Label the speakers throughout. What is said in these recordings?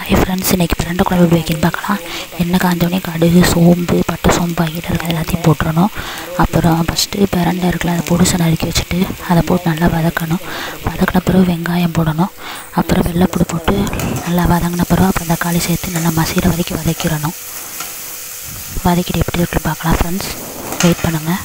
Speaker 1: Hi friends, இன்றைக்கி பிரண்டை குழம்பு எப்படி வைக்கணும்னு பார்க்கலாம். எண்ணெய் காஞ்சோடனே கடுகு, சோம்பு, பட்டை, சோம்பு ஆகிட்டு இருக்கிற எல்லாத்தையும் போட்டுறணும். அப்புறம் ஃபஸ்ட்டு பிரண்டை இருக்குல்ல, அதை பொடிசை நறுக்கி வச்சுட்டு அதை போட்டு நல்லா வதக்கணும். வதக்கின பிறகு வெங்காயம் போடணும். அப்புறம் வெள்ளைப்பூடு போட்டு நல்லா வதங்கின பிறகு அப்புறம் தக்காளி சேர்த்து நல்லா மசிகிற வரைக்கும் வதக்கிடணும். வதக்கிட்டு எப்படி இருக்குன்னு பார்க்கலாம் ஃப்ரெண்ட்ஸ், வெயிட் பண்ணுங்கள்.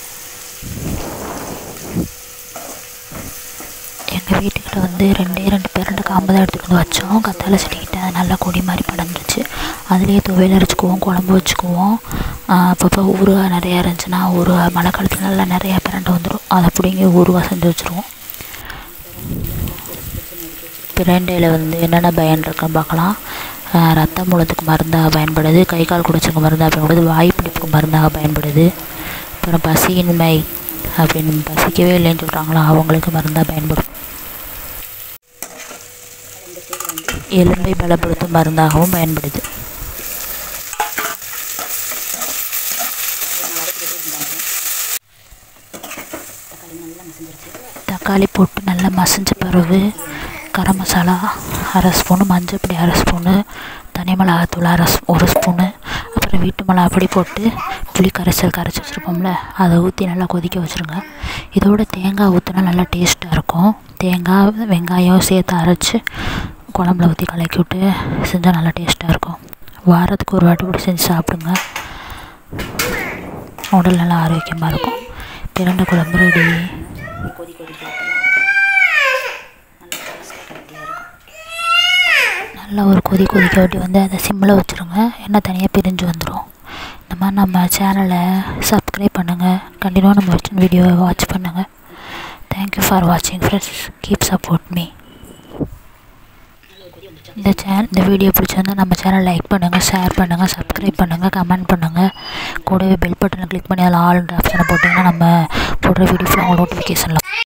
Speaker 1: எங்கள் வீட்டுக்கிட்ட வந்து ரெண்டு பிரண்டை காம்பு தான் எடுத்துகிட்டு வந்து வச்சோம். கத்தாழை செடிக்கிட்ட அது நல்லா கொடி மாதிரி படர்ந்துச்சு. அதுலேயே துவையல் அரைச்சிக்குவோம், குழம்பு வச்சுக்குவோம். அப்பப்போ ஊறுகாய் நிறையா இருந்துச்சுன்னா ஊறுகாய், மழை காலத்தில் நல்லா நிறையா பிரண்டை வந்துடும். அதை பிடிங்கி ஊறுகாய் செஞ்சு வச்சுருவோம். பிரண்டையில் வந்து என்னென்ன பயன் இருக்குன்னு பார்க்கலாம். ரத்தம் மூலத்துக்கு மருந்தாக பயன்படுது, கை கால் குடைச்சலுக்கு மருந்தாக பயன்படுது, வாய் பிடிப்புக்கு மருந்தாக பயன்படுது. அப்புறம் பசியின்மை அப்படின்னு பசிக்கவே இல்லைன்னு சொல்கிறாங்களா, அவங்களுக்கு மருந்தாக பயன்படும். எலும்பை பலப்படுத்தும் மருந்தாகவும் பயன்படுது. தக்காளி போட்டு நல்லா மசிஞ்ச பிறகு கரம் மசாலா 1/2 ஸ்பூனு, மஞ்சள் பொடி 1/2 ஸ்பூனு, தனி மிளகாத்தூள் 1 ஸ்பூனு, அப்புறம் வீட்டு மிளகாப்பொடி போட்டு புளி கரைச்சி வச்சுருப்போம்ல, அதை ஊற்றி நல்லா கொதிக்க வச்சுருங்க. இதோட தேங்காய் ஊற்றினா நல்லா டேஸ்ட்டாக இருக்கும். தேங்காய், வெங்காயம் சேர்த்து அரைச்சி குழம்புல ஊற்றி கலக்கி விட்டு செஞ்சால் நல்லா டேஸ்ட்டாக இருக்கும். வாரத்துக்கு ஒரு வாட்டி கூட செஞ்சு சாப்பிடுங்க, உடல் நல்லா ஆரோக்கியமாக இருக்கும். பிரண்டை குழம்பு ரெடி. நல்லா ஒரு கொதிக்க விட்டு வந்து அதை சிம்மில் வச்சுருங்க. எண்ணெய் தனியாக பிரிஞ்சு வந்துடும். இந்த மாதிரி நம்ம சேனலை சப்ஸ்கிரைப் பண்ணுங்கள். கண்டினியூவாக நம்ம வீடியோவை வாட்ச் பண்ணுங்கள். தேங்க்யூ ஃபார் வாட்சிங் ஃப்ரெண்ட்ஸ். Keep support me. இந்த வீடியோ பிடிச்சிருந்தால் நம்ம சேனல் லைக் பண்ணுங்கள், ஷேர் பண்ணுங்கள், சப்ஸ்கிரைப் பண்ணுங்கள், கமெண்ட் பண்ணுங்கள். கூடவே பெல் பட்டனை கிளிக் பண்ணி அதில் ஆல்ன்ற ஆப்ஷனை போட்டிங்கன்னா நம்ம போடுற வீடியோஸில் உங்களுக்கு நோட்டிஃபிகேஷனில்